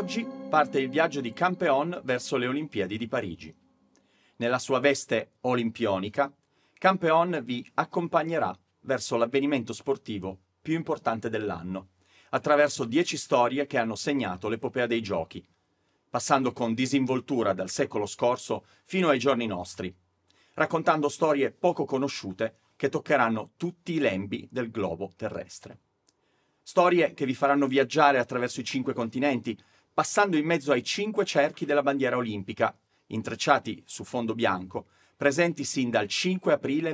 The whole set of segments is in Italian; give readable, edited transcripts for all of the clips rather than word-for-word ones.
Oggi parte il viaggio di Campeon verso le Olimpiadi di Parigi. Nella sua veste olimpionica, Campeon vi accompagnerà verso l'avvenimento sportivo più importante dell'anno, attraverso 10 storie che hanno segnato l'epopea dei giochi, passando con disinvoltura dal secolo scorso fino ai giorni nostri, raccontando storie poco conosciute che toccheranno tutti i lembi del globo terrestre. Storie che vi faranno viaggiare attraverso i 5 continenti, passando in mezzo ai 5 cerchi della bandiera olimpica, intrecciati su fondo bianco, presenti sin dal 5 aprile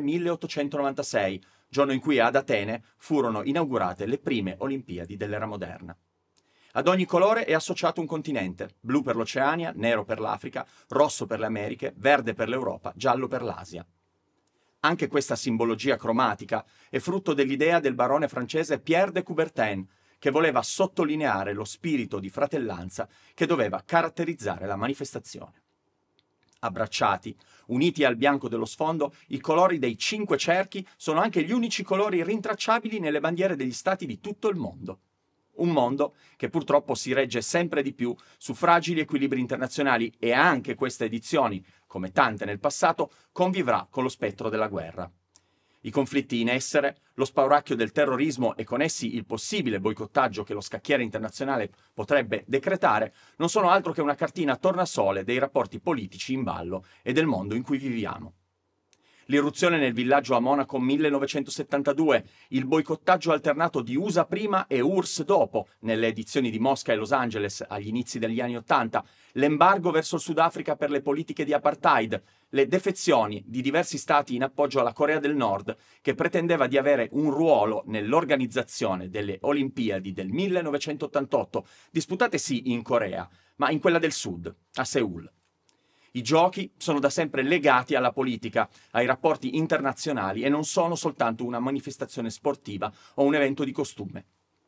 1896, giorno in cui ad Atene furono inaugurate le prime Olimpiadi dell'era moderna. Ad ogni colore è associato un continente: blu per l'Oceania, nero per l'Africa, rosso per le Americhe, verde per l'Europa, giallo per l'Asia. Anche questa simbologia cromatica è frutto dell'idea del barone francese Pierre de Coubertin, che voleva sottolineare lo spirito di fratellanza che doveva caratterizzare la manifestazione. Abbracciati, uniti al bianco dello sfondo, i colori dei 5 cerchi sono anche gli unici colori rintracciabili nelle bandiere degli stati di tutto il mondo. Un mondo che purtroppo si regge sempre di più su fragili equilibri internazionali e anche queste edizioni, come tante nel passato, convivrà con lo spettro della guerra. I conflitti in essere, lo spauracchio del terrorismo e con essi il possibile boicottaggio che lo scacchiere internazionale potrebbe decretare, non sono altro che una cartina tornasole dei rapporti politici in ballo e del mondo in cui viviamo. L'irruzione nel villaggio a Monaco 1972, il boicottaggio alternato di USA prima e URSS dopo, nelle edizioni di Mosca e Los Angeles agli inizi degli anni '80, l'embargo verso il Sudafrica per le politiche di apartheid, le defezioni di diversi stati in appoggio alla Corea del Nord, che pretendeva di avere un ruolo nell'organizzazione delle Olimpiadi del 1988, disputate sì in Corea, ma in quella del Sud, a Seul. I giochi sono da sempre legati alla politica, ai rapporti internazionali e non sono soltanto una manifestazione sportiva o un evento di costume.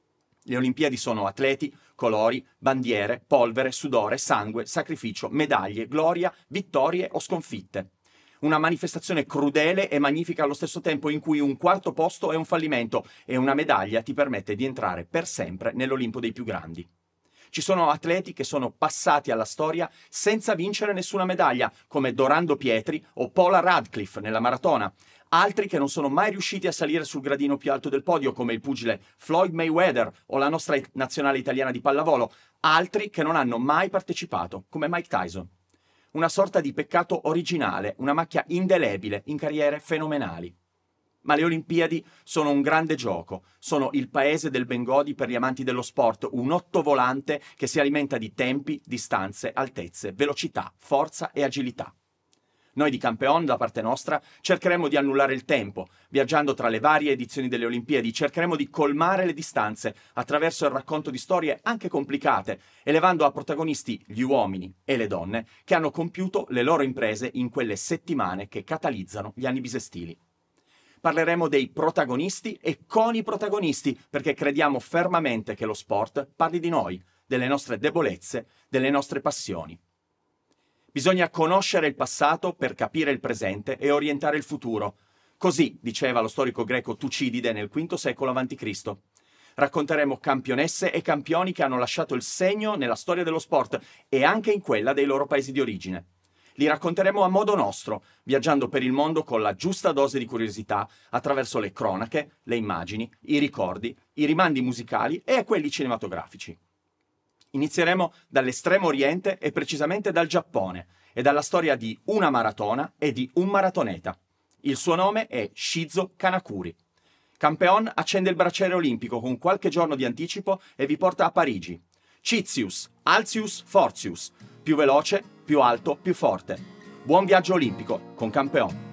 Le Olimpiadi sono atleti, colori, bandiere, polvere, sudore, sangue, sacrificio, medaglie, gloria, vittorie o sconfitte. Una manifestazione crudele e magnifica allo stesso tempo, in cui un quarto posto è un fallimento e una medaglia ti permette di entrare per sempre nell'Olimpo dei più grandi. Ci sono atleti che sono passati alla storia senza vincere nessuna medaglia, come Dorando Pietri o Paula Radcliffe nella maratona. Altri che non sono mai riusciti a salire sul gradino più alto del podio, come il pugile Floyd Mayweather o la nostra nazionale italiana di pallavolo. Altri che non hanno mai partecipato, come Mike Tyson. Una sorta di peccato originale, una macchia indelebile in carriere fenomenali. Ma le Olimpiadi sono un grande gioco, sono il paese del Bengodi per gli amanti dello sport, un ottovolante che si alimenta di tempi, distanze, altezze, velocità, forza e agilità. Noi di Campeon, da parte nostra, cercheremo di annullare il tempo, viaggiando tra le varie edizioni delle Olimpiadi, cercheremo di colmare le distanze attraverso il racconto di storie anche complicate, elevando a protagonisti gli uomini e le donne che hanno compiuto le loro imprese in quelle settimane che catalizzano gli anni bisestili. Parleremo dei protagonisti e con i protagonisti, perché crediamo fermamente che lo sport parli di noi, delle nostre debolezze, delle nostre passioni. Bisogna conoscere il passato per capire il presente e orientare il futuro. Così diceva lo storico greco Tucidide nel V secolo a.C. Racconteremo campionesse e campioni che hanno lasciato il segno nella storia dello sport e anche in quella dei loro paesi di origine. Li racconteremo a modo nostro, viaggiando per il mondo con la giusta dose di curiosità, attraverso le cronache, le immagini, i ricordi, i rimandi musicali e quelli cinematografici. Inizieremo dall'estremo oriente e precisamente dal Giappone e dalla storia di una maratona e di un maratoneta. Il suo nome è Shizo Kanakuri. Campeon accende il braciere olimpico con qualche giorno di anticipo e vi porta a Parigi. Citius, Altius, Fortius. Più veloce, più alto, più forte. Buon viaggio olimpico con Campeon.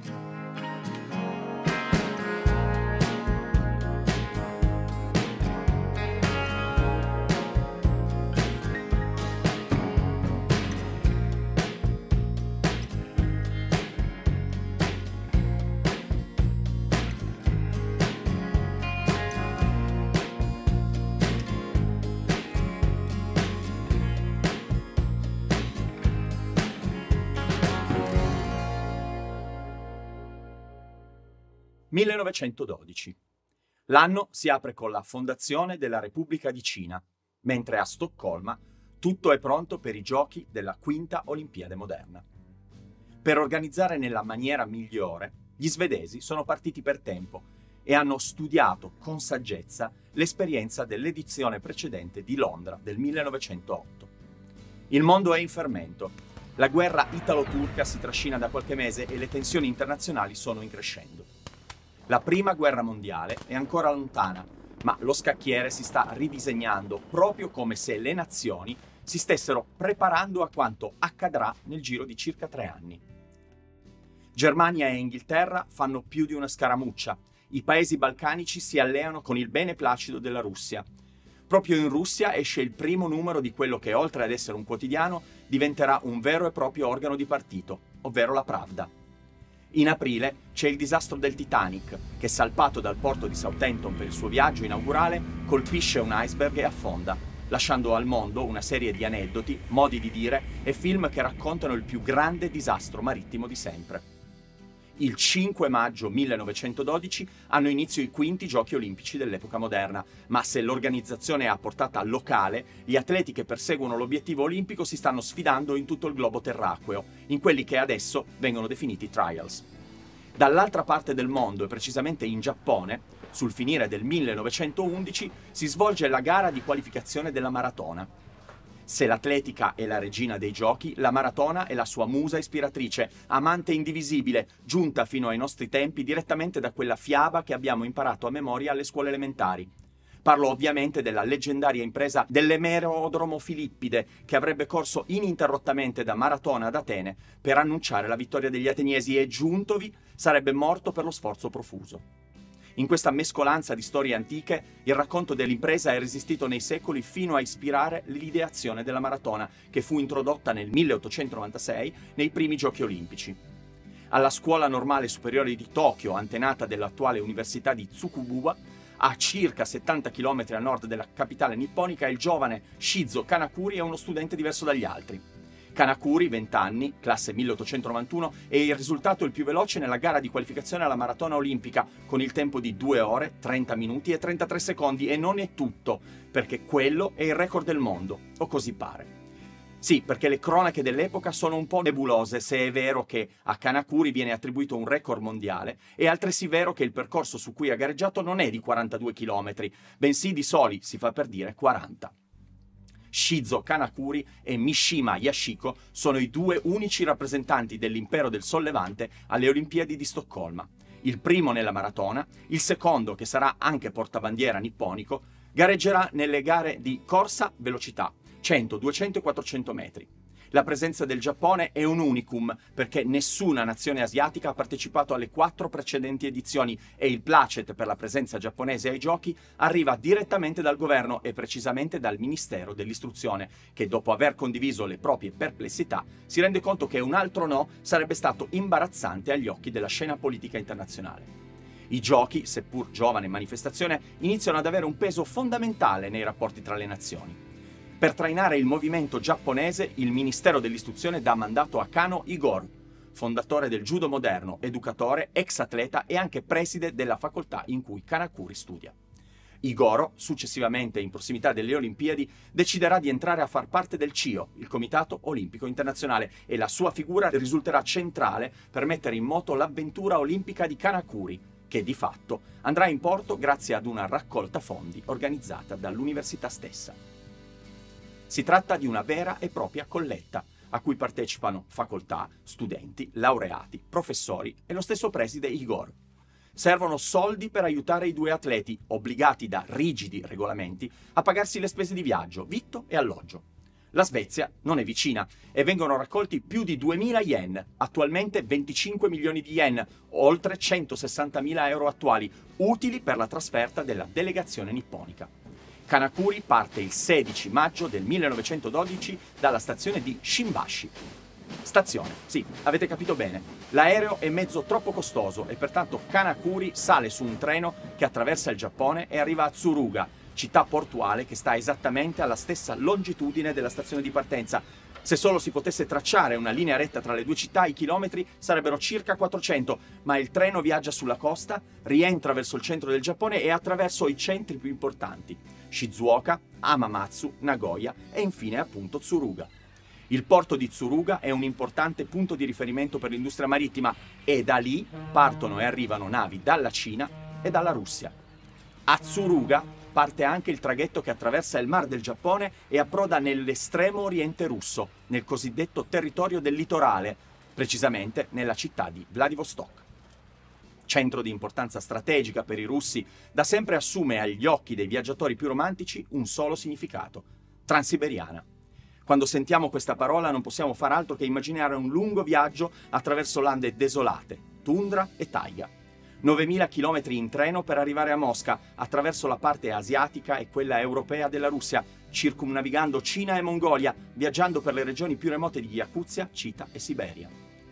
(1912). L'anno si apre con la fondazione della Repubblica di Cina, mentre a Stoccolma Tutto è pronto per i giochi della quinta Olimpiade moderna. Per organizzare nella maniera migliore, gli svedesi sono partiti per tempo e hanno studiato con saggezza l'esperienza dell'edizione precedente di Londra del 1908. Il mondo è in fermento. La guerra italo-turca si trascina da qualche mese e le tensioni internazionali sono in crescendo. La prima guerra mondiale è ancora lontana, ma lo scacchiere si sta ridisegnando proprio come se le nazioni si stessero preparando a quanto accadrà nel giro di circa 3 anni. Germania e Inghilterra fanno più di una scaramuccia. I paesi balcanici si alleano con il beneplacito della Russia. Proprio in Russia esce il primo numero di quello che, oltre ad essere un quotidiano, diventerà un vero e proprio organo di partito, ovvero la Pravda. In aprile c'è il disastro del Titanic, che salpato dal porto di Southampton per il suo viaggio inaugurale, colpisce un iceberg e affonda, lasciando al mondo una serie di aneddoti, modi di dire e film che raccontano il più grande disastro marittimo di sempre. Il 5 maggio 1912 hanno inizio i quinti giochi olimpici dell'epoca moderna, ma se l'organizzazione è a portata locale, gli atleti che perseguono l'obiettivo olimpico si stanno sfidando in tutto il globo terracqueo, in quelli che adesso vengono definiti trials. Dall'altra parte del mondo, e precisamente in Giappone, sul finire del 1911, si svolge la gara di qualificazione della maratona. Se l'atletica è la regina dei giochi, la maratona è la sua musa ispiratrice, amante indivisibile, giunta fino ai nostri tempi direttamente da quella fiaba che abbiamo imparato a memoria alle scuole elementari. Parlo ovviamente della leggendaria impresa dell'Emerodromo Filippide, che avrebbe corso ininterrottamente da Maratona ad Atene per annunciare la vittoria degli ateniesi e, giuntovi, sarebbe morto per lo sforzo profuso. In questa mescolanza di storie antiche, il racconto dell'impresa è resistito nei secoli fino a ispirare l'ideazione della maratona, che fu introdotta nel 1896 nei primi Giochi Olimpici. Alla Scuola Normale Superiore di Tokyo, antenata dell'attuale Università di Tsukuba, a circa 70 km a nord della capitale nipponica, il giovane Shizo Kanakuri è uno studente diverso dagli altri. Kanakuri, 20 anni, classe 1891, è il risultato il più veloce nella gara di qualificazione alla maratona olimpica, con il tempo di 2 ore, 30 minuti e 33 secondi, e non è tutto, perché quello è il record del mondo, o così pare. Sì, perché le cronache dell'epoca sono un po' nebulose se è vero che a Kanakuri viene attribuito un record mondiale, e altresì vero che il percorso su cui ha gareggiato non è di 42 km, bensì di soli, si fa per dire, 40. Shizo Kanakuri e Mishima Yashiko sono i 2 unici rappresentanti dell'impero del sollevante alle Olimpiadi di Stoccolma. Il primo nella maratona, il secondo, che sarà anche portabandiera nipponico, gareggerà nelle gare di corsa velocità, 100, 200 e 400 metri. La presenza del Giappone è un unicum, perché nessuna nazione asiatica ha partecipato alle 4 precedenti edizioni e il placet per la presenza giapponese ai giochi arriva direttamente dal governo e precisamente dal Ministero dell'Istruzione, che dopo aver condiviso le proprie perplessità si rende conto che un altro no sarebbe stato imbarazzante agli occhi della scena politica internazionale. I giochi, seppur giovane manifestazione, iniziano ad avere un peso fondamentale nei rapporti tra le nazioni. Per trainare il movimento giapponese, il Ministero dell'Istruzione dà mandato a Kano Igor, fondatore del judo moderno, educatore, ex atleta e anche preside della facoltà in cui Kanakuri studia. Igoro, successivamente in prossimità delle Olimpiadi, deciderà di entrare a far parte del CIO, il Comitato Olimpico Internazionale, e la sua figura risulterà centrale per mettere in moto l'avventura olimpica di Kanakuri, che di fatto andrà in porto grazie ad una raccolta fondi organizzata dall'università stessa. Si tratta di una vera e propria colletta, a cui partecipano facoltà, studenti, laureati, professori e lo stesso preside Igor. Servono soldi per aiutare i 2 atleti, obbligati da rigidi regolamenti a pagarsi le spese di viaggio, vitto e alloggio. La Svezia non è vicina e vengono raccolti più di 2.000 yen, attualmente 25 milioni di yen, oltre 160.000 euro attuali, utili per la trasferta della delegazione nipponica. Kanakuri parte il 16 maggio del 1912 dalla stazione di Shimbashi. Stazione, sì, avete capito bene. L'aereo è mezzo troppo costoso e pertanto Kanakuri sale su un treno che attraversa il Giappone e arriva a Tsuruga, città portuale che sta esattamente alla stessa longitudine della stazione di partenza, Se solo si potesse tracciare una linea retta tra le due città, i chilometri sarebbero circa 400, ma il treno viaggia sulla costa, rientra verso il centro del Giappone e attraverso i centri più importanti: Shizuoka, Hamamatsu, Nagoya e infine appunto Tsuruga. Il porto di Tsuruga è un importante punto di riferimento per l'industria marittima e da lì partono e arrivano navi dalla Cina e dalla Russia. A Tsuruga parte anche il traghetto che attraversa il Mar del Giappone e approda nell'estremo oriente russo, nel cosiddetto territorio del litorale, precisamente nella città di Vladivostok. Centro di importanza strategica per i russi, da sempre assume agli occhi dei viaggiatori più romantici un solo significato: transiberiana. Quando sentiamo questa parola non possiamo far altro che immaginare un lungo viaggio attraverso lande desolate, tundra e taiga. 9.000 chilometri in treno per arrivare a Mosca, attraverso la parte asiatica e quella europea della Russia, circumnavigando Cina e Mongolia, viaggiando per le regioni più remote di Yakutsia, Chita e Siberia.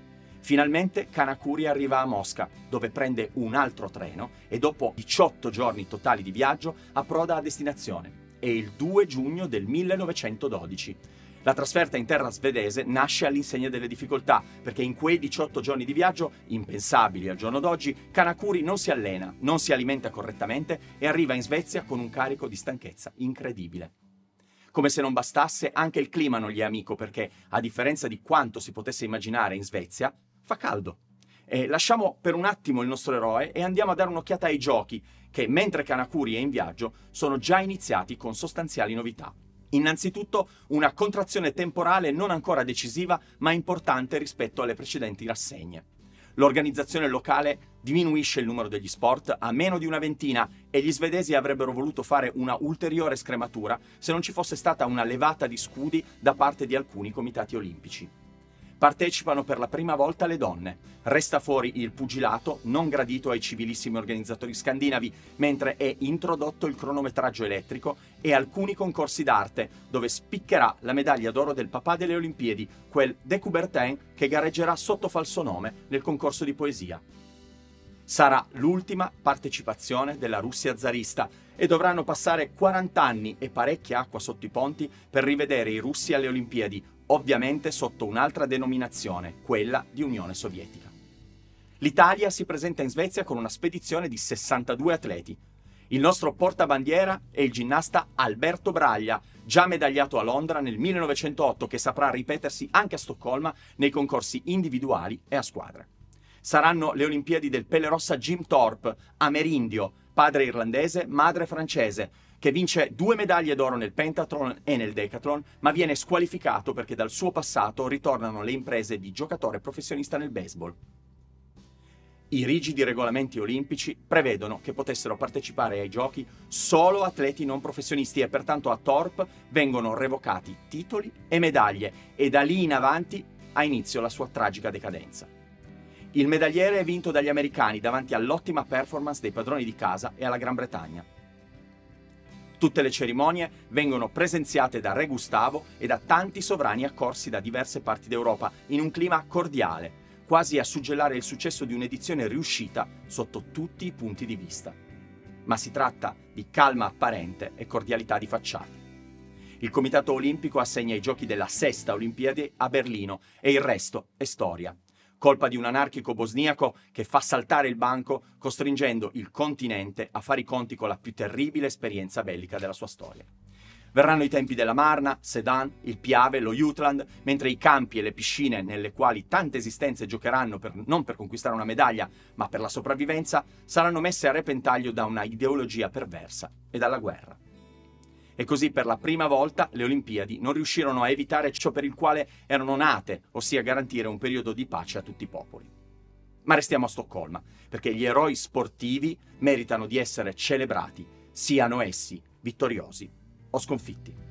Finalmente Kanakuri arriva a Mosca, dove prende un altro treno e dopo 18 giorni totali di viaggio approda a destinazione. È il 2 giugno del 1912. La trasferta in terra svedese nasce all'insegna delle difficoltà, perché in quei 18 giorni di viaggio, impensabili al giorno d'oggi, Kanakuri non si allena, non si alimenta correttamente e arriva in Svezia con un carico di stanchezza incredibile. Come se non bastasse, anche il clima non gli è amico, perché, a differenza di quanto si potesse immaginare in Svezia, fa caldo. E lasciamo per un attimo il nostro eroe e andiamo a dare un'occhiata ai giochi, che, mentre Kanakuri è in viaggio, sono già iniziati con sostanziali novità. Innanzitutto una contrazione temporale non ancora decisiva, ma importante rispetto alle precedenti rassegne. L'organizzazione locale diminuisce il numero degli sport a meno di una ventina e gli svedesi avrebbero voluto fare una ulteriore scrematura se non ci fosse stata una levata di scudi da parte di alcuni comitati olimpici. Partecipano per la prima volta le donne. Resta fuori il pugilato, non gradito ai civilissimi organizzatori scandinavi, mentre è introdotto il cronometraggio elettrico e alcuni concorsi d'arte, dove spiccherà la medaglia d'oro del papà delle Olimpiadi, quel de Coubertin che gareggerà sotto falso nome nel concorso di poesia. Sarà l'ultima partecipazione della Russia zarista e dovranno passare 40 anni e parecchia acqua sotto i ponti per rivedere i russi alle Olimpiadi, ovviamente sotto un'altra denominazione, quella di Unione Sovietica. L'Italia si presenta in Svezia con una spedizione di 62 atleti. Il nostro portabandiera è il ginnasta Alberto Braglia, già medagliato a Londra nel 1908, che saprà ripetersi anche a Stoccolma nei concorsi individuali e a squadre. Saranno le Olimpiadi del Pelerossa Jim Thorpe, amerindio, padre irlandese, madre francese, che vince 2 medaglie d'oro nel pentathlon e nel decathlon, ma viene squalificato perché dal suo passato ritornano le imprese di giocatore professionista nel baseball. I rigidi regolamenti olimpici prevedono che potessero partecipare ai giochi solo atleti non professionisti e pertanto a Thorpe vengono revocati titoli e medaglie e da lì in avanti ha inizio la sua tragica decadenza. Il medagliere è vinto dagli americani davanti all'ottima performance dei padroni di casa e alla Gran Bretagna. Tutte le cerimonie vengono presenziate da Re Gustavo e da tanti sovrani accorsi da diverse parti d'Europa in un clima cordiale, quasi a suggellare il successo di un'edizione riuscita sotto tutti i punti di vista. Ma si tratta di calma apparente e cordialità di facciata. Il Comitato Olimpico assegna i giochi della 6ª Olimpiade a Berlino e il resto è storia. Colpa di un anarchico bosniaco che fa saltare il banco, costringendo il continente a fare i conti con la più terribile esperienza bellica della sua storia. Verranno i tempi della Marna, Sedan, il Piave, lo Jutland, mentre i campi e le piscine nelle quali tante esistenze giocheranno non per conquistare una medaglia, ma per la sopravvivenza, saranno messe a repentaglio da una ideologia perversa e dalla guerra. E così per la prima volta le Olimpiadi non riuscirono a evitare ciò per il quale erano nate, ossia garantire un periodo di pace a tutti i popoli. Ma restiamo a Stoccolma, perché gli eroi sportivi meritano di essere celebrati, siano essi vittoriosi o sconfitti.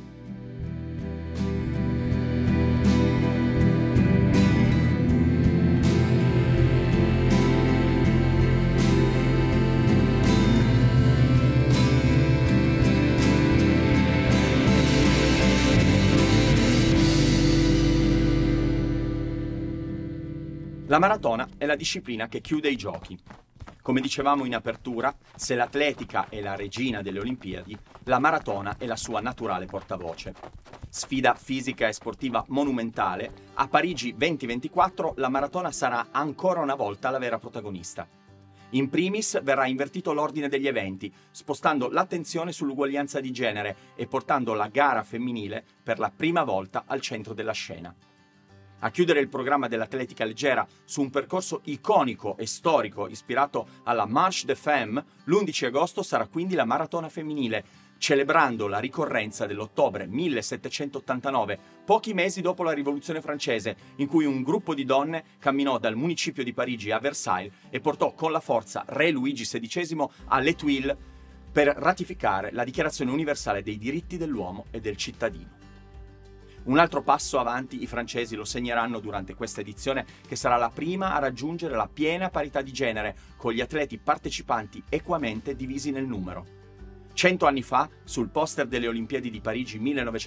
La maratona è la disciplina che chiude i giochi. Come dicevamo in apertura, se l'atletica è la regina delle Olimpiadi, la maratona è la sua naturale portavoce. sfida fisica e sportiva monumentale, a Parigi 2024 la maratona sarà ancora una volta la vera protagonista. In primis verrà invertito l'ordine degli eventi, spostando l'attenzione sull'uguaglianza di genere e portando la gara femminile per la prima volta al centro della scena. A chiudere il programma dell'atletica leggera su un percorso iconico e storico ispirato alla Marche des Femmes, l'11 agosto sarà quindi la maratona femminile, celebrando la ricorrenza dell'ottobre 1789, pochi mesi dopo la Rivoluzione francese, in cui un gruppo di donne camminò dal municipio di Parigi a Versailles e portò con la forza re Luigi XVI alle Tuiles per ratificare la Dichiarazione universale dei diritti dell'uomo e del cittadino. Un altro passo avanti i francesi lo segneranno durante questa edizione, che sarà la prima a raggiungere la piena parità di genere, con gli atleti partecipanti equamente divisi nel numero. 100 anni fa, sul poster delle Olimpiadi di Parigi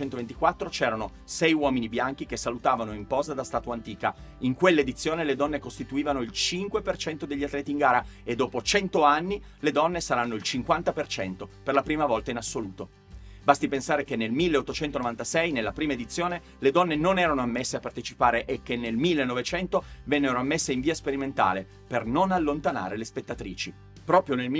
1924, c'erano 6 uomini bianchi che salutavano in posa da statua antica. In quell'edizione le donne costituivano il 5% degli atleti in gara e dopo 100 anni le donne saranno il 50%, per la prima volta in assoluto. Basti pensare che nel 1896, nella prima edizione, le donne non erano ammesse a partecipare e che nel 1900 vennero ammesse in via sperimentale per non allontanare le spettatrici. Proprio nel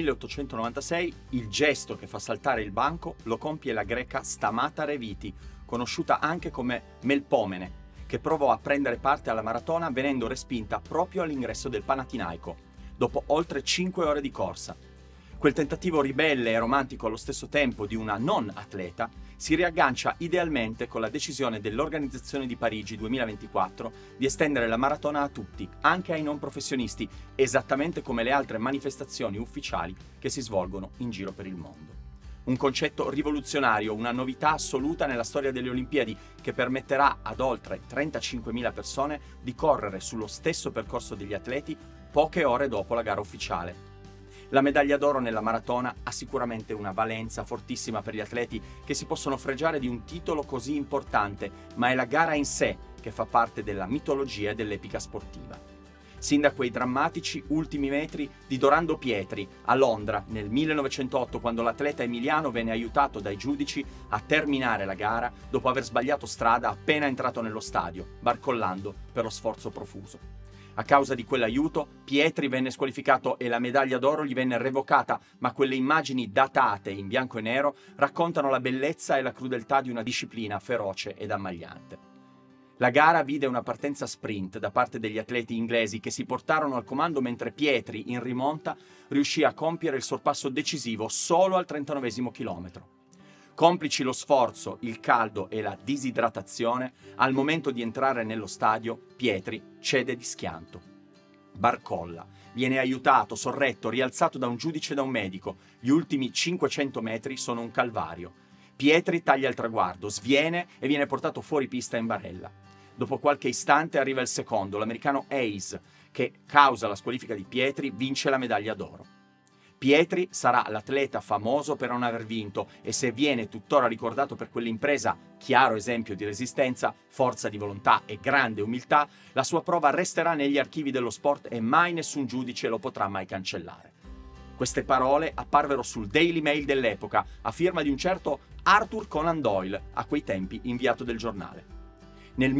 1896 il gesto che fa saltare il banco lo compie la greca Stamata Reviti, conosciuta anche come Melpomene, che provò a prendere parte alla maratona venendo respinta proprio all'ingresso del Panathinaiko, dopo oltre 5 ore di corsa. Quel tentativo ribelle e romantico allo stesso tempo di una non atleta si riaggancia idealmente con la decisione dell'Organizzazione di Parigi 2024 di estendere la maratona a tutti, anche ai non professionisti, esattamente come le altre manifestazioni ufficiali che si svolgono in giro per il mondo. Un concetto rivoluzionario, una novità assoluta nella storia delle Olimpiadi che permetterà ad oltre 35.000 persone di correre sullo stesso percorso degli atleti poche ore dopo la gara ufficiale. La medaglia d'oro nella maratona ha sicuramente una valenza fortissima per gli atleti che si possono fregiare di un titolo così importante, ma è la gara in sé che fa parte della mitologia e dell'epica sportiva. Sin da quei drammatici ultimi metri di Dorando Pietri a Londra nel 1908, quando l'atleta emiliano venne aiutato dai giudici a terminare la gara dopo aver sbagliato strada appena entrato nello stadio, barcollando per lo sforzo profuso. A causa di quell'aiuto, Pietri venne squalificato e la medaglia d'oro gli venne revocata, ma quelle immagini datate in bianco e nero raccontano la bellezza e la crudeltà di una disciplina feroce ed ammagliante. La gara vide una partenza sprint da parte degli atleti inglesi che si portarono al comando mentre Pietri, in rimonta, riuscì a compiere il sorpasso decisivo solo al 39esimo chilometro. Complici lo sforzo, il caldo e la disidratazione, al momento di entrare nello stadio, Pietri cede di schianto. Barcolla, viene aiutato, sorretto, rialzato da un giudice e da un medico. Gli ultimi 500 metri sono un calvario. Pietri taglia il traguardo, sviene e viene portato fuori pista in barella. Dopo qualche istante arriva il secondo, l'americano Hayes, che, causa la squalifica di Pietri, vince la medaglia d'oro. Pietri sarà l'atleta famoso per non aver vinto e se viene tuttora ricordato per quell'impresa, chiaro esempio di resistenza, forza di volontà e grande umiltà, la sua prova resterà negli archivi dello sport e mai nessun giudice lo potrà mai cancellare. Queste parole apparvero sul Daily Mail dell'epoca, a firma di un certo Arthur Conan Doyle, a quei tempi inviato del giornale. Nel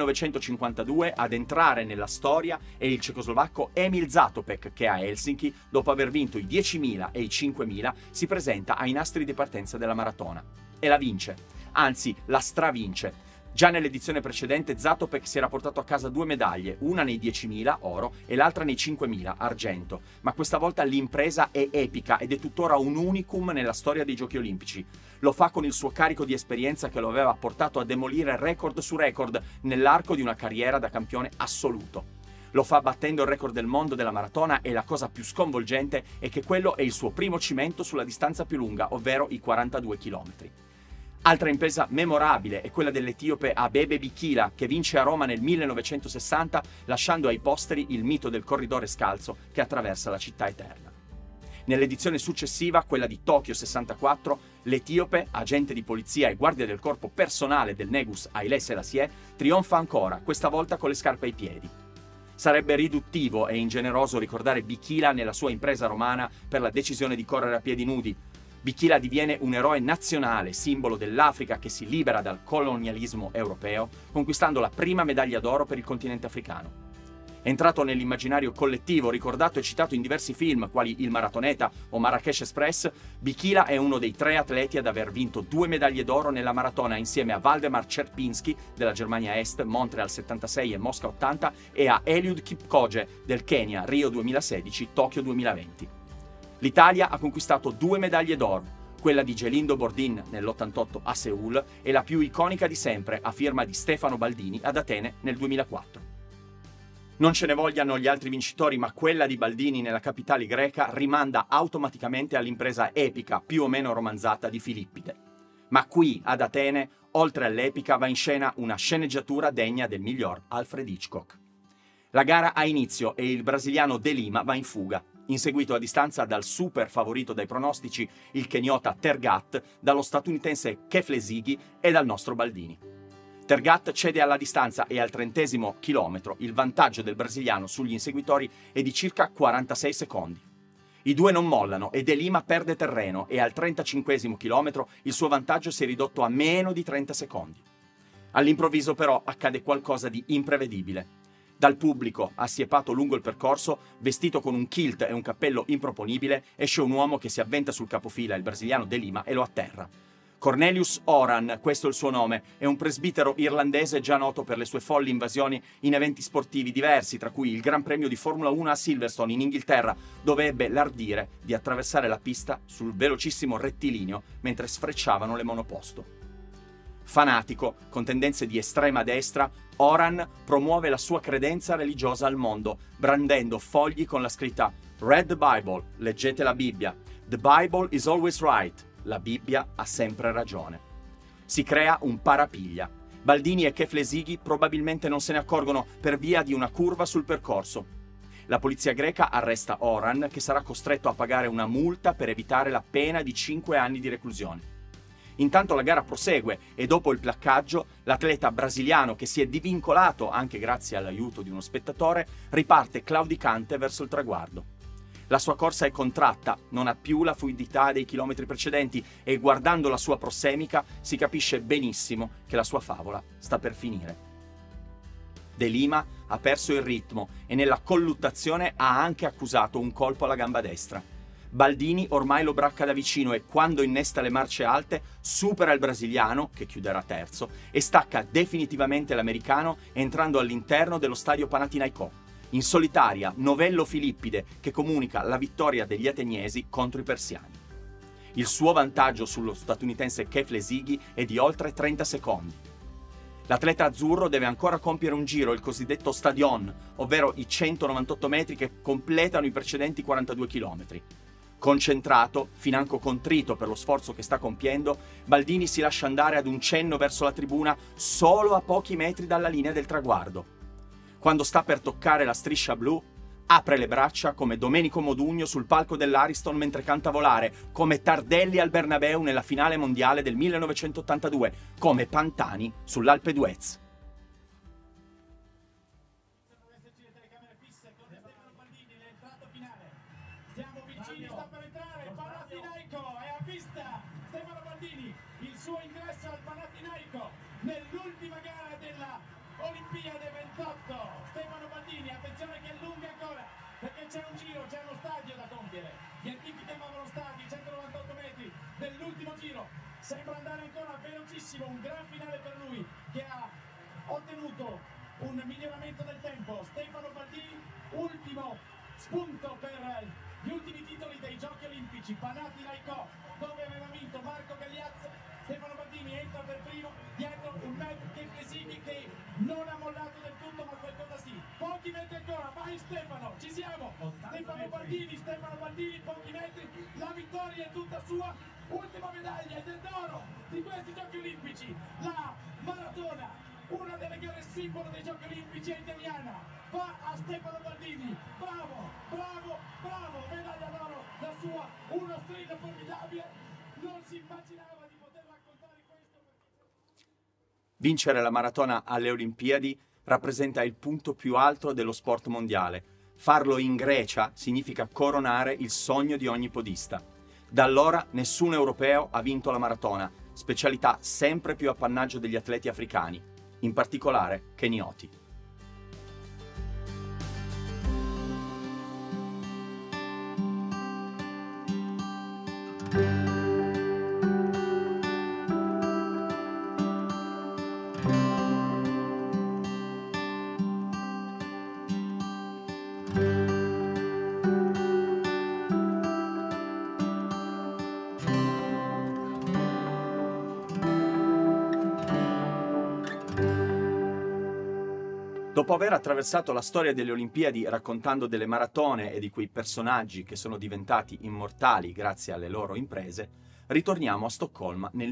1952 ad entrare nella storia è il cecoslovacco Emil Zatopek che a Helsinki, dopo aver vinto i 10.000 e i 5.000, si presenta ai nastri di partenza della maratona. E la vince, anzi la stravince. Già nell'edizione precedente Zatopek si era portato a casa 2 medaglie, una nei 10.000 oro e l'altra nei 5.000 argento, ma questa volta l'impresa è epica ed è tuttora un unicum nella storia dei Giochi Olimpici. Lo fa con il suo carico di esperienza che lo aveva portato a demolire record su record nell'arco di una carriera da campione assoluto. Lo fa battendo il record del mondo della maratona e la cosa più sconvolgente è che quello è il suo primo cimento sulla distanza più lunga, ovvero i 42 km. Altra impresa memorabile è quella dell'etiope Abebe Bikila, che vince a Roma nel 1960, lasciando ai posteri il mito del corridore scalzo che attraversa la città eterna. Nell'edizione successiva, quella di Tokyo 64, l'etiope, agente di polizia e guardia del corpo personale del Negus Haile Selassie, trionfa ancora, questa volta con le scarpe ai piedi. Sarebbe riduttivo e ingeneroso ricordare Bikila nella sua impresa romana per la decisione di correre a piedi nudi. Bikila diviene un eroe nazionale, simbolo dell'Africa che si libera dal colonialismo europeo, conquistando la prima medaglia d'oro per il continente africano. Entrato nell'immaginario collettivo, ricordato e citato in diversi film, quali Il Maratoneta o Marrakesh Express, Bikila è uno dei 3 atleti ad aver vinto 2 medaglie d'oro nella maratona insieme a Waldemar Cierpinski della Germania Est, Montreal 76 e Mosca 80, e a Eliud Kipchoge del Kenya, Rio 2016, Tokyo 2020. L'Italia ha conquistato 2 medaglie d'oro, quella di Gelindo Bordin nell'88 a Seul e la più iconica di sempre, a firma di Stefano Baldini ad Atene nel 2004. Non ce ne vogliano gli altri vincitori, ma quella di Baldini nella capitale greca rimanda automaticamente all'impresa epica, più o meno romanzata, di Filippide. Ma qui, ad Atene, oltre all'epica, va in scena una sceneggiatura degna del miglior Alfred Hitchcock. La gara ha inizio e il brasiliano De Lima va in fuga, inseguito a distanza dal super favorito dai pronostici, il keniota Tergat, dallo statunitense Keflezighi e dal nostro Baldini. Tergat cede alla distanza e al 30° chilometro il vantaggio del brasiliano sugli inseguitori è di circa 46 secondi. I due non mollano e De Lima perde terreno e al 35° chilometro il suo vantaggio si è ridotto a meno di 30 secondi. All'improvviso però accade qualcosa di imprevedibile. Dal pubblico, assiepato lungo il percorso, vestito con un kilt e un cappello improponibile, esce un uomo che si avventa sul capofila, il brasiliano De Lima, e lo atterra. Cornelius Oran, questo è il suo nome, è un presbitero irlandese già noto per le sue folli invasioni in eventi sportivi diversi, tra cui il Gran Premio di Formula 1 a Silverstone in Inghilterra, dove ebbe l'ardire di attraversare la pista sul velocissimo rettilineo mentre sfrecciavano le monoposto. Fanatico, con tendenze di estrema destra, Oran promuove la sua credenza religiosa al mondo, brandendo fogli con la scritta "Read the Bible", leggete la Bibbia, "The Bible is always right", la Bibbia ha sempre ragione. Si crea un parapiglia. Baldini e Keflezighi probabilmente non se ne accorgono per via di una curva sul percorso. La polizia greca arresta Oran, che sarà costretto a pagare una multa per evitare la pena di 5 anni di reclusione. Intanto la gara prosegue e dopo il placcaggio, l'atleta brasiliano, che si è divincolato anche grazie all'aiuto di uno spettatore, riparte claudicante verso il traguardo. La sua corsa è contratta, non ha più la fluidità dei chilometri precedenti e guardando la sua prossemica si capisce benissimo che la sua favola sta per finire. De Lima ha perso il ritmo e nella colluttazione ha anche accusato un colpo alla gamba destra. Baldini ormai lo bracca da vicino e quando innesta le marce alte supera il brasiliano, che chiuderà terzo, e stacca definitivamente l'americano entrando all'interno dello stadio Panathinaikos. In solitaria, Novello Filippide che comunica la vittoria degli ateniesi contro i persiani. Il suo vantaggio sullo statunitense Keflezighi è di oltre 30 secondi. L'atleta azzurro deve ancora compiere un giro, il cosiddetto stadion, ovvero i 198 metri che completano i precedenti 42 chilometri. Concentrato, financo contrito per lo sforzo che sta compiendo, Baldini si lascia andare ad un cenno verso la tribuna solo a pochi metri dalla linea del traguardo. Quando sta per toccare la striscia blu, apre le braccia come Domenico Modugno sul palco dell'Ariston mentre canta Volare, come Tardelli al Bernabeu nella finale mondiale del 1982, come Pantani sull'Alpe d'Huez. Siamo vicini, sta per entrare, Panathinaikos è a vista, Stefano Baldini, il suo ingresso al Panathinaikos nell'ultima gara della Olimpiade 28. Stefano Baldini, attenzione che è lunga ancora, perché c'è un giro, c'è uno stadio da compiere. Gli antichi chiamavano stadi, 198 metri dell'ultimo giro. Sembra andare ancora velocissimo, un gran finale per lui che ha ottenuto un miglioramento del tempo. Stefano Baldini, ultimo spunto per gli ultimi titoli dei Giochi Olimpici, Panathinaikos, dove aveva vinto Marco Gagliazzo. Stefano Baldini entra per primo, dietro un Keflezighi che non ha mollato del tutto, ma qualcosa sì. Pochi metri ancora, vai Stefano, ci siamo! Stefano Baldini, pochi metri, la vittoria è tutta sua, ultima medaglia ed è d'oro di questi Giochi Olimpici, la maratona, una delle gare simbolo dei Giochi Olimpici è italiana, va a Stefano Baldini, bravo, bravo, bravo, medaglia d'oro la sua, uno sprint formidabile, non si immaginava di poter raccontare questo. Vincere la maratona alle Olimpiadi rappresenta il punto più alto dello sport mondiale. Farlo in Grecia significa coronare il sogno di ogni podista. Da allora nessun europeo ha vinto la maratona, specialità sempre più appannaggio degli atleti africani, in particolare kenioti. Dopo aver attraversato la storia delle Olimpiadi raccontando delle maratone e di quei personaggi che sono diventati immortali grazie alle loro imprese, ritorniamo a Stoccolma nel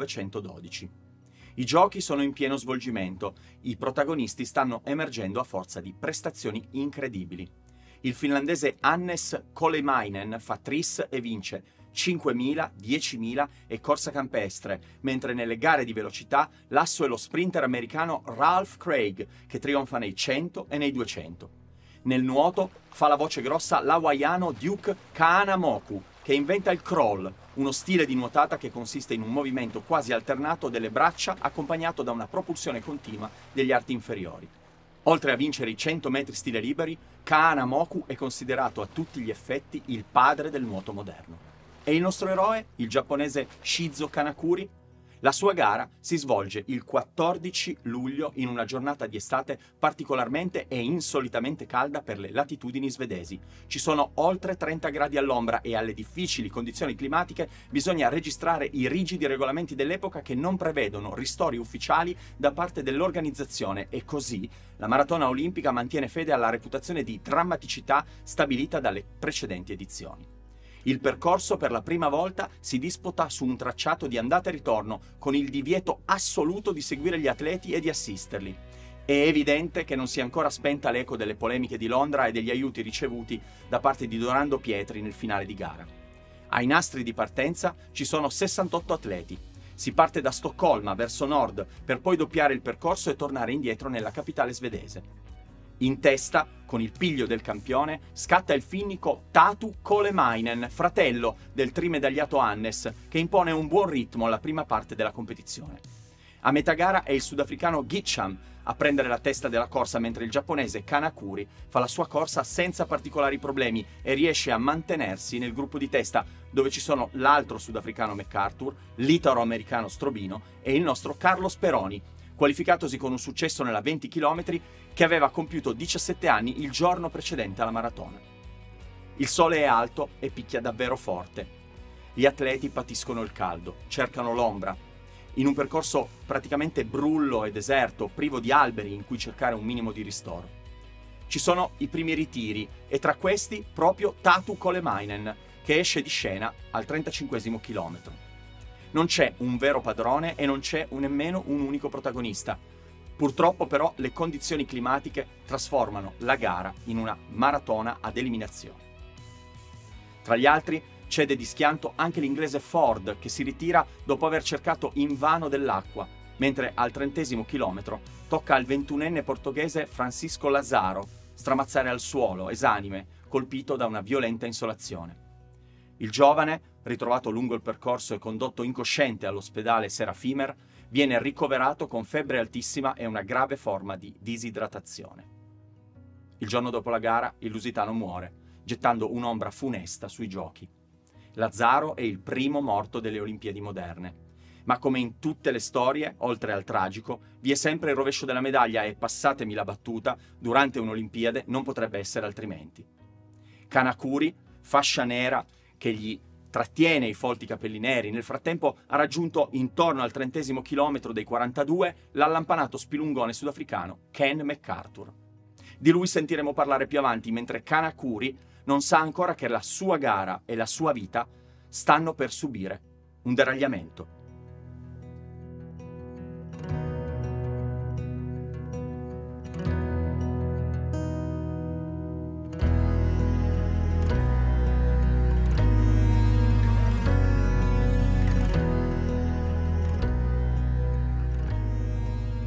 1912. I giochi sono in pieno svolgimento, i protagonisti stanno emergendo a forza di prestazioni incredibili. Il finlandese Hannes Kolemainen fa tris e vince 5.000, 10.000 e corsa campestre, mentre nelle gare di velocità l'asso è lo sprinter americano Ralph Craig, che trionfa nei 100 e nei 200. Nel nuoto fa la voce grossa l'hawaiano Duke Kahanamoku, che inventa il crawl, uno stile di nuotata che consiste in un movimento quasi alternato delle braccia accompagnato da una propulsione continua degli arti inferiori. Oltre a vincere i 100 metri stile liberi, Kahanamoku è considerato a tutti gli effetti il padre del nuoto moderno. E il nostro eroe, il giapponese Shizo Kanakuri? La sua gara si svolge il 14 luglio in una giornata di estate particolarmente e insolitamente calda per le latitudini svedesi. Ci sono oltre 30 gradi all'ombra e alle difficili condizioni climatiche bisogna registrare i rigidi regolamenti dell'epoca che non prevedono ristori ufficiali da parte dell'organizzazione e così la maratona olimpica mantiene fede alla reputazione di drammaticità stabilita dalle precedenti edizioni. Il percorso per la prima volta si disputa su un tracciato di andata e ritorno, con il divieto assoluto di seguire gli atleti e di assisterli. È evidente che non si è ancora spenta l'eco delle polemiche di Londra e degli aiuti ricevuti da parte di Dorando Pietri nel finale di gara. Ai nastri di partenza ci sono 68 atleti. Si parte da Stoccolma verso nord per poi doppiare il percorso e tornare indietro nella capitale svedese. In testa, con il piglio del campione, scatta il finnico Tatu Kolemainen, fratello del trimedagliato Hannes, che impone un buon ritmo alla prima parte della competizione. A metà gara è il sudafricano Gicham a prendere la testa della corsa, mentre il giapponese Kanakuri fa la sua corsa senza particolari problemi e riesce a mantenersi nel gruppo di testa, dove ci sono l'altro sudafricano MacArthur, l'italo-americano Strobino e il nostro Carlos Peroni, qualificatosi con un successo nella 20 km che aveva compiuto 17 anni il giorno precedente alla maratona. Il sole è alto e picchia davvero forte. Gli atleti patiscono il caldo, cercano l'ombra, in un percorso praticamente brullo e deserto, privo di alberi in cui cercare un minimo di ristoro. Ci sono i primi ritiri e tra questi proprio Tatu Kolemainen, che esce di scena al 35° chilometro. Non c'è un vero padrone e non c'è nemmeno un unico protagonista. Purtroppo però le condizioni climatiche trasformano la gara in una maratona ad eliminazione. Tra gli altri cede di schianto anche l'inglese Ford, che si ritira dopo aver cercato invano dell'acqua, mentre al 30° chilometro tocca al 21enne portoghese Francisco Lazaro stramazzare al suolo, esanime, colpito da una violenta insolazione. Il giovane, ritrovato lungo il percorso e condotto incosciente all'ospedale Serafimer, viene ricoverato con febbre altissima e una grave forma di disidratazione. Il giorno dopo la gara il lusitano muore, gettando un'ombra funesta sui giochi. Lazzaro è il primo morto delle Olimpiadi moderne. Ma come in tutte le storie, oltre al tragico, vi è sempre il rovescio della medaglia e, passatemi la battuta, durante un'Olimpiade non potrebbe essere altrimenti. Kanakuri, fascia nera, che gli trattiene i folti capelli neri, nel frattempo ha raggiunto intorno al 30° chilometro dei 42 l'allampanato spilungone sudafricano Ken MacArthur. Di lui sentiremo parlare più avanti, mentre Kanakuri non sa ancora che la sua gara e la sua vita stanno per subire un deragliamento.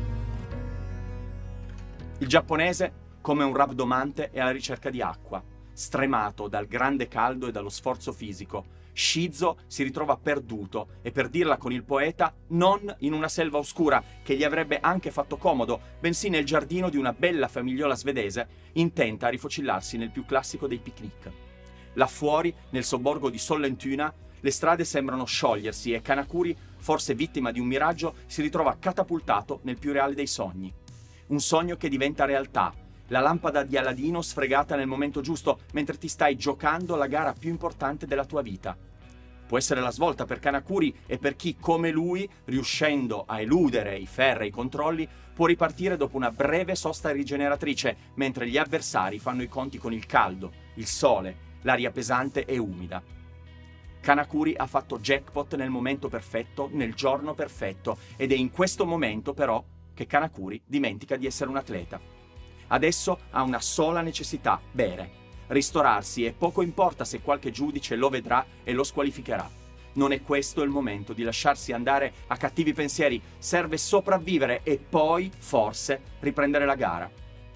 Il giapponese, come un rabdomante, è alla ricerca di acqua. Stremato dal grande caldo e dallo sforzo fisico, Shizo si ritrova perduto e, per dirla con il poeta, non in una selva oscura che gli avrebbe anche fatto comodo, bensì nel giardino di una bella famigliola svedese intenta a rifocillarsi nel più classico dei picnic. Là fuori, nel sobborgo di Sollentuna, le strade sembrano sciogliersi e Kanakuri, forse vittima di un miraggio, si ritrova catapultato nel più reale dei sogni. Un sogno che diventa realtà, la lampada di Aladino sfregata nel momento giusto mentre ti stai giocando la gara più importante della tua vita. Può essere la svolta per Kanakuri e per chi, come lui, riuscendo a eludere i ferrei controlli, può ripartire dopo una breve sosta rigeneratrice, mentre gli avversari fanno i conti con il caldo, il sole, l'aria pesante e umida. Kanakuri ha fatto jackpot nel momento perfetto, nel giorno perfetto, ed è in questo momento, però, che Kanakuri dimentica di essere un atleta. Adesso ha una sola necessità: bere, ristorarsi, e poco importa se qualche giudice lo vedrà e lo squalificherà. Non è questo il momento di lasciarsi andare a cattivi pensieri, serve sopravvivere e poi, forse, riprendere la gara.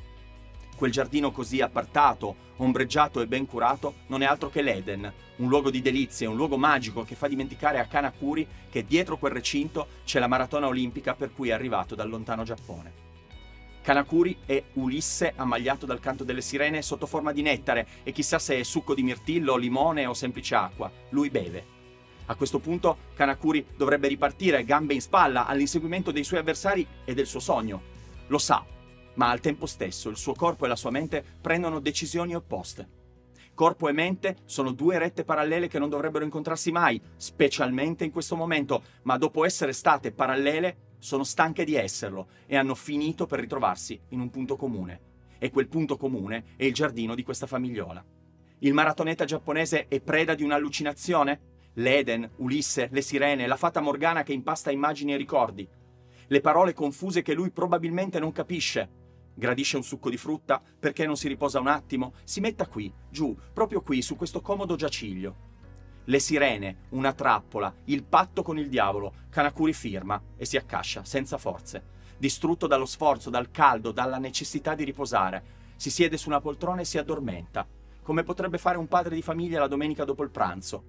Quel giardino così appartato, ombreggiato e ben curato non è altro che l'Eden, un luogo di delizie, un luogo magico che fa dimenticare a Kanakuri che dietro quel recinto c'è la maratona olimpica per cui è arrivato dal lontano Giappone. Kanakuri è Ulisse ammagliato dal canto delle sirene sotto forma di nettare, e chissà se è succo di mirtillo, limone o semplice acqua, lui beve. A questo punto Kanakuri dovrebbe ripartire, gambe in spalla, all'inseguimento dei suoi avversari e del suo sogno. Lo sa, ma al tempo stesso il suo corpo e la sua mente prendono decisioni opposte. Corpo e mente sono due rette parallele che non dovrebbero incontrarsi mai, specialmente in questo momento, ma dopo essere state parallele sono stanche di esserlo e hanno finito per ritrovarsi in un punto comune. E quel punto comune è il giardino di questa famigliola. Il maratoneta giapponese è preda di un'allucinazione? L'Eden, Ulisse, le sirene, la fata Morgana che impasta immagini e ricordi. Le parole confuse che lui probabilmente non capisce. Gradisce un succo di frutta? Perché non si riposa un attimo? Si metta qui, giù, proprio qui, su questo comodo giaciglio. Le sirene, una trappola, il patto con il diavolo. Kanakuri firma e si accascia, senza forze. Distrutto dallo sforzo, dal caldo, dalla necessità di riposare. Si siede su una poltrona e si addormenta, come potrebbe fare un padre di famiglia la domenica dopo il pranzo.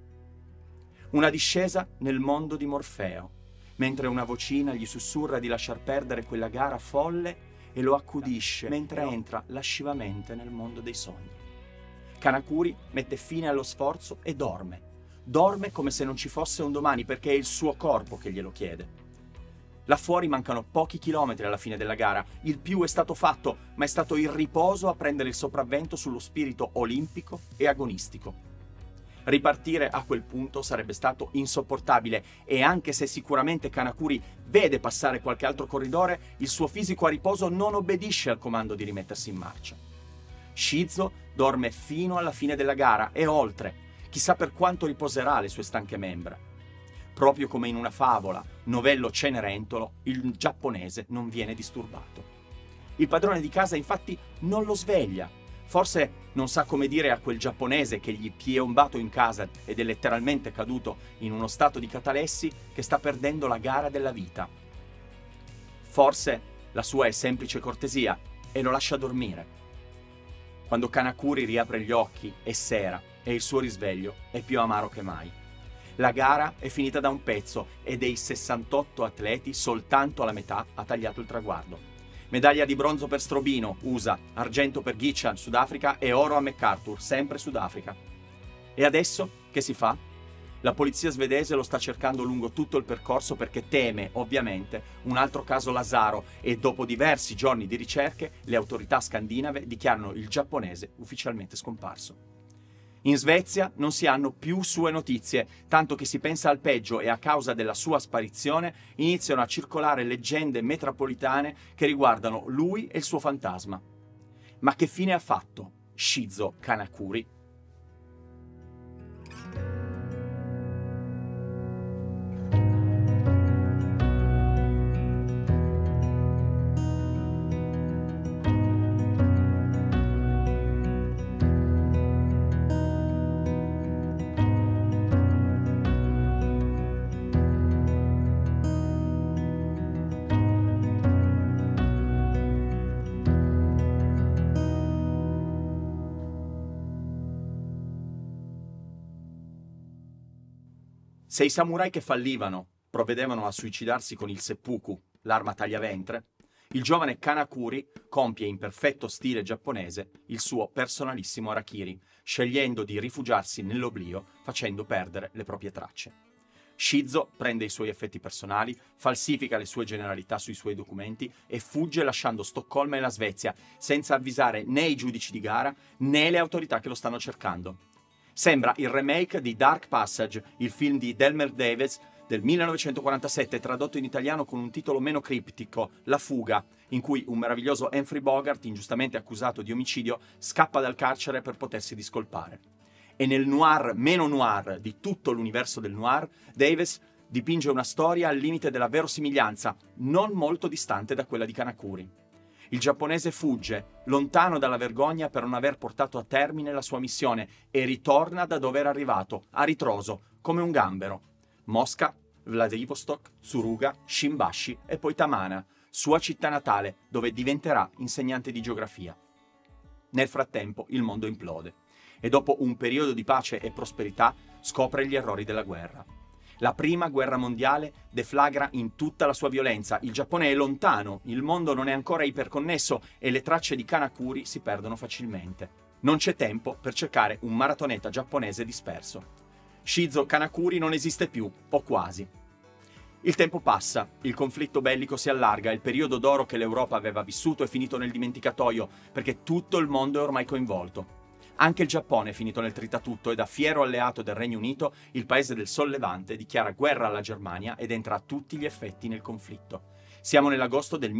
Una discesa nel mondo di Morfeo, mentre una vocina gli sussurra di lasciar perdere quella gara folle e lo accudisce mentre entra lascivamente nel mondo dei sogni. Kanakuri mette fine allo sforzo e dorme. Dorme come se non ci fosse un domani, perché è il suo corpo che glielo chiede. Là fuori mancano pochi chilometri alla fine della gara. Il più è stato fatto, ma è stato il riposo a prendere il sopravvento sullo spirito olimpico e agonistico. Ripartire a quel punto sarebbe stato insopportabile, e anche se sicuramente Kanakuri vede passare qualche altro corridore, il suo fisico a riposo non obbedisce al comando di rimettersi in marcia. Shizo dorme fino alla fine della gara e oltre. Chissà per quanto riposerà le sue stanche membra. Proprio come in una favola, novello Cenerentolo, il giapponese non viene disturbato. Il padrone di casa infatti non lo sveglia. Forse non sa come dire a quel giapponese che gli piombato in casa ed è letteralmente caduto in uno stato di catalessi che sta perdendo la gara della vita. Forse la sua è semplice cortesia e lo lascia dormire. Quando Kanakuri riapre gli occhi è sera e il suo risveglio è più amaro che mai. La gara è finita da un pezzo e dei 68 atleti soltanto alla metà ha tagliato il traguardo. Medaglia di bronzo per Strobino, USA, argento per Gichan, Sudafrica, e oro a MacArthur, sempre Sudafrica. E adesso che si fa? La polizia svedese lo sta cercando lungo tutto il percorso perché teme, ovviamente, un altro caso Lazaro, e dopo diversi giorni di ricerche le autorità scandinave dichiarano il giapponese ufficialmente scomparso. In Svezia non si hanno più sue notizie, tanto che si pensa al peggio, e a causa della sua sparizione iniziano a circolare leggende metropolitane che riguardano lui e il suo fantasma. Ma che fine ha fatto Shizo Kanakuri? Se i samurai che fallivano provvedevano a suicidarsi con il seppuku, l'arma tagliaventre, il giovane Kanakuri compie in perfetto stile giapponese il suo personalissimo harakiri, scegliendo di rifugiarsi nell'oblio facendo perdere le proprie tracce. Shizo prende i suoi effetti personali, falsifica le sue generalità sui suoi documenti e fugge lasciando Stoccolma e la Svezia senza avvisare né i giudici di gara né le autorità che lo stanno cercando. Sembra il remake di Dark Passage, il film di Delmer Daves del 1947, tradotto in italiano con un titolo meno criptico, La fuga, in cui un meraviglioso Humphrey Bogart, ingiustamente accusato di omicidio, scappa dal carcere per potersi discolpare. E nel noir meno noir di tutto l'universo del noir, Davis dipinge una storia al limite della verosimiglianza, non molto distante da quella di Kanakuri. Il giapponese fugge, lontano dalla vergogna per non aver portato a termine la sua missione, e ritorna da dove era arrivato, a ritroso, come un gambero. Mosca, Vladivostok, Tsuruga, Shimbashi e poi Tamana, sua città natale, dove diventerà insegnante di geografia. Nel frattempo il mondo implode e dopo un periodo di pace e prosperità scopre gli errori della guerra. La prima guerra mondiale deflagra in tutta la sua violenza, il Giappone è lontano, il mondo non è ancora iperconnesso e le tracce di Kanakuri si perdono facilmente. Non c'è tempo per cercare un maratoneta giapponese disperso. Shizo Kanakuri non esiste più, o quasi. Il tempo passa, il conflitto bellico si allarga, il periodo d'oro che l'Europa aveva vissuto è finito nel dimenticatoio, perché tutto il mondo è ormai coinvolto. Anche il Giappone è finito nel tritatutto e da fiero alleato del Regno Unito, il paese del Sol Levante dichiara guerra alla Germania ed entra a tutti gli effetti nel conflitto. Siamo nell'agosto del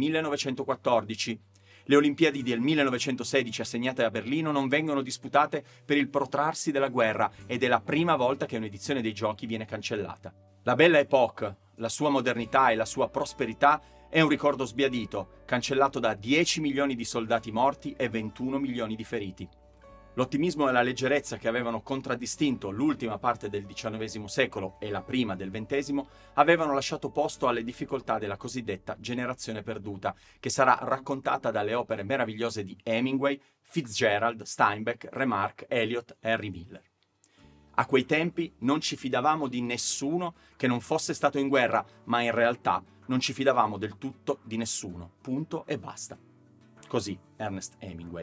1914. Le Olimpiadi del 1916 assegnate a Berlino non vengono disputate per il protrarsi della guerra ed è la prima volta che un'edizione dei giochi viene cancellata. La Belle Époque, la sua modernità e la sua prosperità è un ricordo sbiadito, cancellato da 10 milioni di soldati morti e 21 milioni di feriti. L'ottimismo e la leggerezza che avevano contraddistinto l'ultima parte del XIX secolo e la prima del XX avevano lasciato posto alle difficoltà della cosiddetta generazione perduta, che sarà raccontata dalle opere meravigliose di Hemingway, Fitzgerald, Steinbeck, Remarque, Eliot e Henry Miller. A quei tempi non ci fidavamo di nessuno che non fosse stato in guerra, ma in realtà non ci fidavamo del tutto di nessuno. Punto e basta. Così Ernest Hemingway.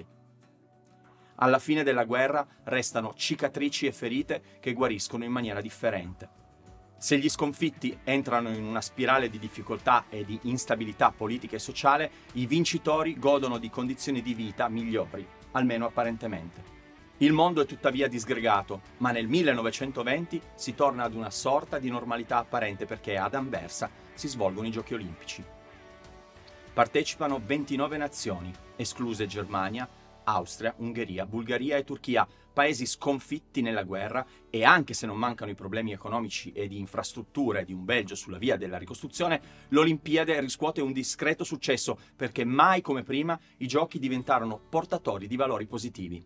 Alla fine della guerra restano cicatrici e ferite che guariscono in maniera differente. Se gli sconfitti entrano in una spirale di difficoltà e di instabilità politica e sociale, i vincitori godono di condizioni di vita migliori, almeno apparentemente. Il mondo è tuttavia disgregato, ma nel 1920 si torna ad una sorta di normalità apparente perché ad Anversa si svolgono i Giochi Olimpici. Partecipano 29 nazioni, escluse Germania, Austria, Ungheria, Bulgaria e Turchia, paesi sconfitti nella guerra e anche se non mancano i problemi economici e di infrastrutture di un Belgio sulla via della ricostruzione, l'Olimpiade riscuote un discreto successo perché mai come prima i giochi diventarono portatori di valori positivi.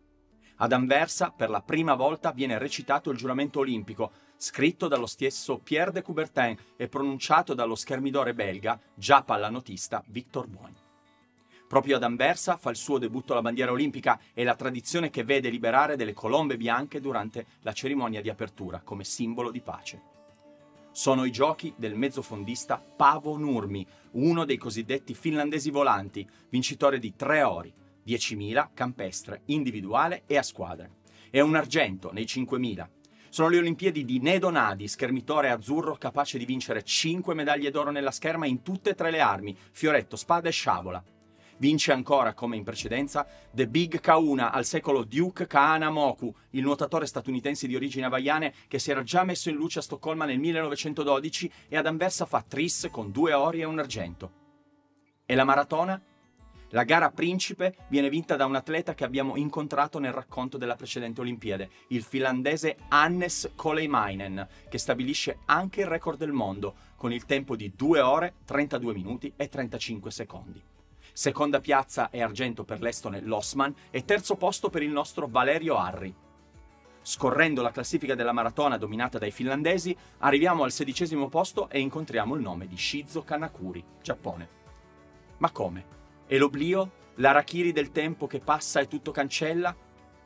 Ad Anversa per la prima volta viene recitato il giuramento olimpico, scritto dallo stesso Pierre de Coubertin e pronunciato dallo schermidore belga, già pallanotista, Victor Boyn. Proprio ad Anversa fa il suo debutto la bandiera olimpica e la tradizione che vede liberare delle colombe bianche durante la cerimonia di apertura, come simbolo di pace. Sono i giochi del mezzofondista Paavo Nurmi, uno dei cosiddetti finlandesi volanti, vincitore di 3 ori, 10.000 campestre, individuale e a squadre, e un argento nei 5.000. Sono le Olimpiadi di Nedo Nadi, schermitore azzurro capace di vincere 5 medaglie d'oro nella scherma in tutte e 3 le armi, fioretto, spada e sciabola. Vince ancora, come in precedenza, The Big Kahuna, al secolo Duke Kahanamoku, il nuotatore statunitense di origini hawaiane che si era già messo in luce a Stoccolma nel 1912 e ad Anversa fa tris con 2 ori e un argento. E la maratona? La gara principe viene vinta da un atleta che abbiamo incontrato nel racconto della precedente Olimpiade, il finlandese Hannes Koleimainen, che stabilisce anche il record del mondo, con il tempo di 2 ore, 32 minuti e 35 secondi. Seconda piazza e argento per l'estone Lossman e terzo posto per il nostro Valerio Harri. Scorrendo la classifica della maratona dominata dai finlandesi, arriviamo al 16° posto e incontriamo il nome di Shizo Kanakuri, Giappone. Ma come? E l'oblio? L'harakiri del tempo che passa e tutto cancella?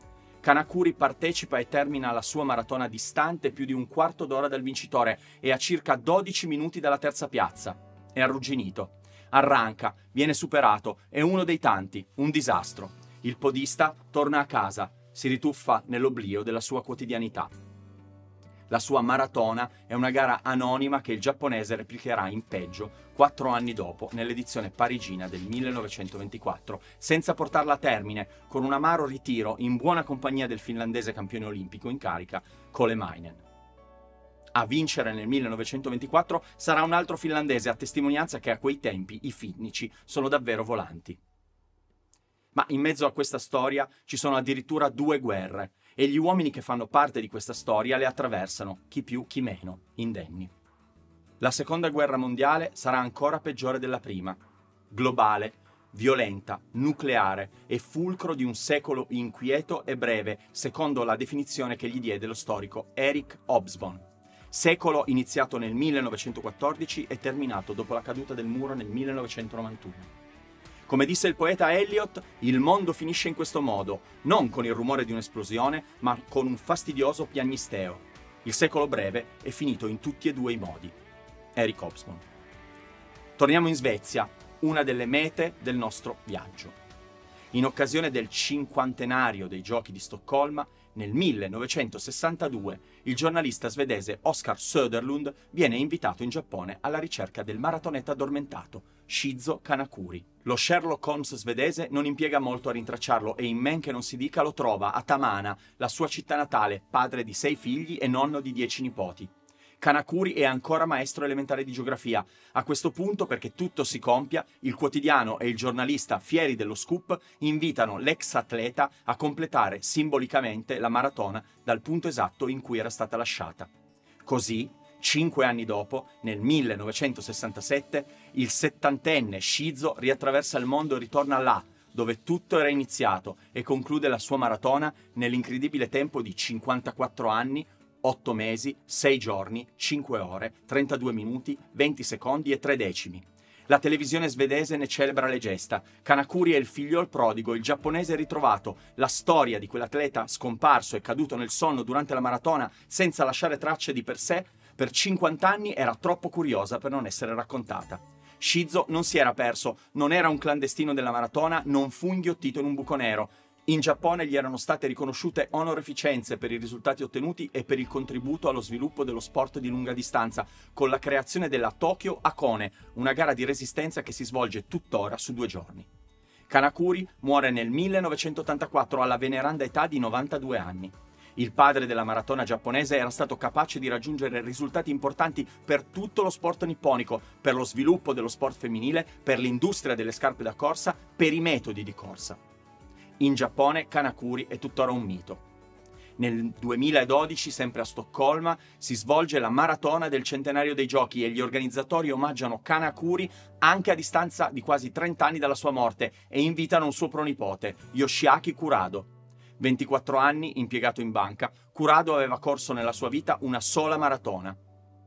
Kanakuri partecipa e termina la sua maratona distante più di un quarto d'ora dal vincitore e a circa 12 minuti dalla terza piazza. È arrugginito. Arranca, viene superato, è uno dei tanti, un disastro. Il podista torna a casa, si rituffa nell'oblio della sua quotidianità. La sua maratona è una gara anonima che il giapponese replicherà in peggio 4 anni dopo nell'edizione parigina del 1924, senza portarla a termine, con un amaro ritiro in buona compagnia del finlandese campione olimpico in carica, Kolemainen. A vincere nel 1924 sarà un altro finlandese, a testimonianza che a quei tempi i finnici sono davvero volanti. Ma in mezzo a questa storia ci sono addirittura 2 guerre, e gli uomini che fanno parte di questa storia le attraversano, chi più chi meno, indenni. La seconda guerra mondiale sarà ancora peggiore della prima. Globale, violenta, nucleare e fulcro di un secolo inquieto e breve, secondo la definizione che gli diede lo storico Eric Hobsbawm. Secolo iniziato nel 1914 e terminato dopo la caduta del muro nel 1991. Come disse il poeta Eliot, il mondo finisce in questo modo, non con il rumore di un'esplosione, ma con un fastidioso piagnisteo. Il secolo breve è finito in tutti e 2 i modi. Eric Hobsbawm. Torniamo in Svezia, una delle mete del nostro viaggio. In occasione del 50° dei Giochi di Stoccolma, nel 1962, il giornalista svedese Oskar Söderlund viene invitato in Giappone alla ricerca del maratoneta addormentato, Shizo Kanakuri. Lo Sherlock Holmes svedese non impiega molto a rintracciarlo e in men che non si dica lo trova a Tamana, la sua città natale, padre di 6 figli e nonno di 10 nipoti. Kanakuri è ancora maestro elementare di geografia. A questo punto, perché tutto si compia, il quotidiano e il giornalista, fieri dello scoop, invitano l'ex atleta a completare simbolicamente la maratona dal punto esatto in cui era stata lasciata. Così, 5 anni dopo, nel 1967, il 70enne Shizo riattraversa il mondo e ritorna là, dove tutto era iniziato, e conclude la sua maratona nell'incredibile tempo di 54 anni, 8 mesi, 6 giorni, 5 ore, 32 minuti, 20 secondi e 3 decimi. La televisione svedese ne celebra le gesta. Kanakuri è il figliol prodigo, il giapponese ritrovato. La storia di quell'atleta scomparso e caduto nel sonno durante la maratona senza lasciare tracce di per sé, per 50 anni era troppo curiosa per non essere raccontata. Shizo non si era perso, non era un clandestino della maratona, non fu inghiottito in un buco nero. In Giappone gli erano state riconosciute onoreficenze per i risultati ottenuti e per il contributo allo sviluppo dello sport di lunga distanza, con la creazione della Tokyo Hakone, una gara di resistenza che si svolge tuttora su 2 giorni. Kanakuri muore nel 1984 alla veneranda età di 92 anni. Il padre della maratona giapponese era stato capace di raggiungere risultati importanti per tutto lo sport nipponico, per lo sviluppo dello sport femminile, per l'industria delle scarpe da corsa, per i metodi di corsa. In Giappone Kanakuri è tuttora un mito. Nel 2012, sempre a Stoccolma, si svolge la maratona del centenario dei giochi e gli organizzatori omaggiano Kanakuri anche a distanza di quasi 30 anni dalla sua morte e invitano un suo pronipote, Yoshiaki Kurado. 24 anni, impiegato in banca, Kurado aveva corso nella sua vita una sola maratona.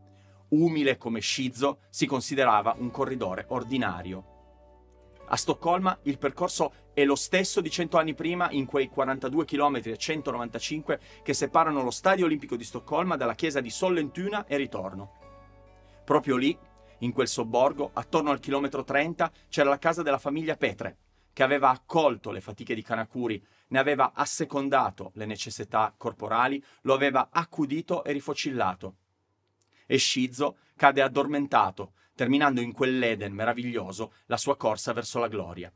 Umile come Shizo, si considerava un corridore ordinario. A Stoccolma il percorso è lo stesso di 100 anni prima in quei 42 km e 195 che separano lo Stadio Olimpico di Stoccolma dalla chiesa di Sollentuna e ritorno. Proprio lì, in quel sobborgo, attorno al chilometro 30, c'era la casa della famiglia Petre, che aveva accolto le fatiche di Kanakuri, ne aveva assecondato le necessità corporali, lo aveva accudito e rifocillato. E Shizo cade addormentato, terminando in quell'Eden meraviglioso la sua corsa verso la gloria.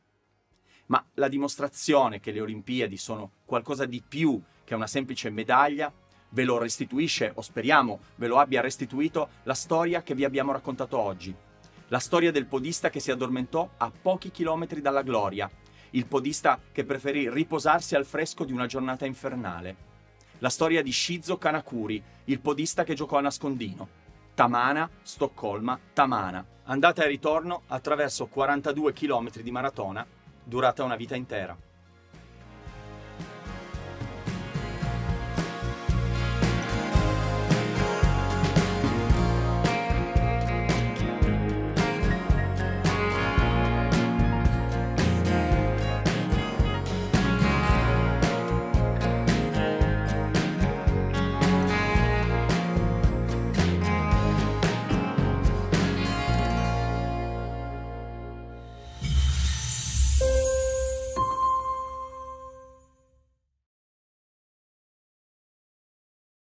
Ma la dimostrazione che le Olimpiadi sono qualcosa di più che una semplice medaglia ve lo restituisce, o speriamo ve lo abbia restituito, la storia che vi abbiamo raccontato oggi. La storia del podista che si addormentò a pochi chilometri dalla gloria, il podista che preferì riposarsi al fresco di una giornata infernale. La storia di Shizo Kanakuri, il podista che giocò a nascondino. Tamana, Stoccolma, Tamana. Andata e ritorno attraverso 42 km di maratona durata una vita intera.